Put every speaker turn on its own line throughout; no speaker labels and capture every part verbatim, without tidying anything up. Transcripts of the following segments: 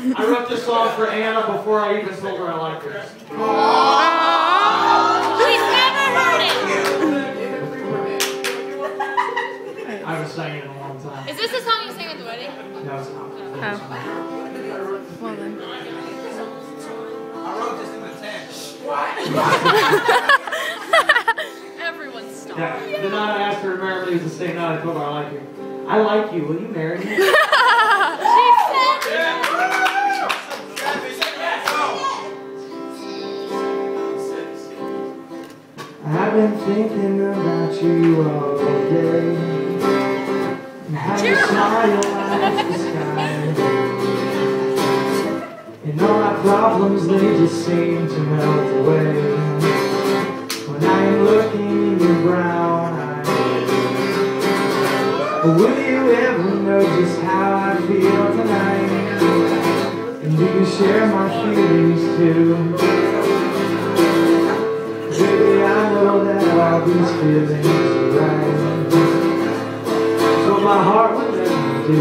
I wrote this song for Anna before I even told her I liked her.
She's never heard it.
I haven't sang it in a long time.
Is this the song you sang at the wedding?
No, it's not.
Oh. Well then.
I wrote this in the tent.
Everyone stop.
Yeah. The night I asked her to marry me was the same night I told her I like you. I like you. Will you marry me?
She said
I've been thinking about you all day. And how you smile like the sky. And all my problems, they just seem to melt away when I am looking in your brown eyes. Will you ever know just how I feel tonight? And do you share my feelings too? Baby, I know that all these feelings are right. That's what my heart would let me do.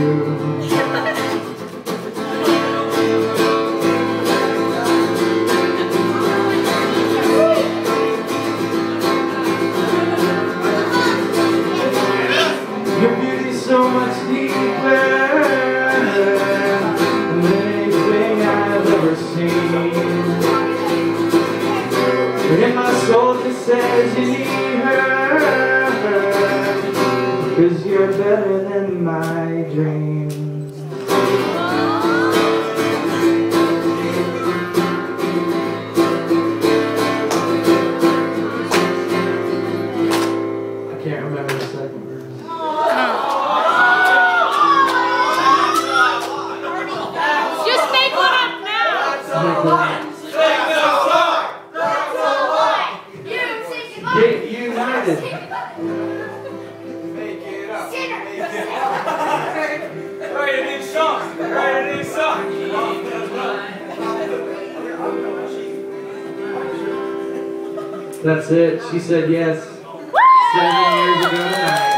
Your beauty's so much deeper than anything I've ever seen. But in my soul it says you need her, 'cause you're better than my dreams. I can't remember the second verse.
just make one up now.
Get united.
Make it up. Make it up. Write a new song. Write a new song.
That's it. She said yes. Seven years ago tonight.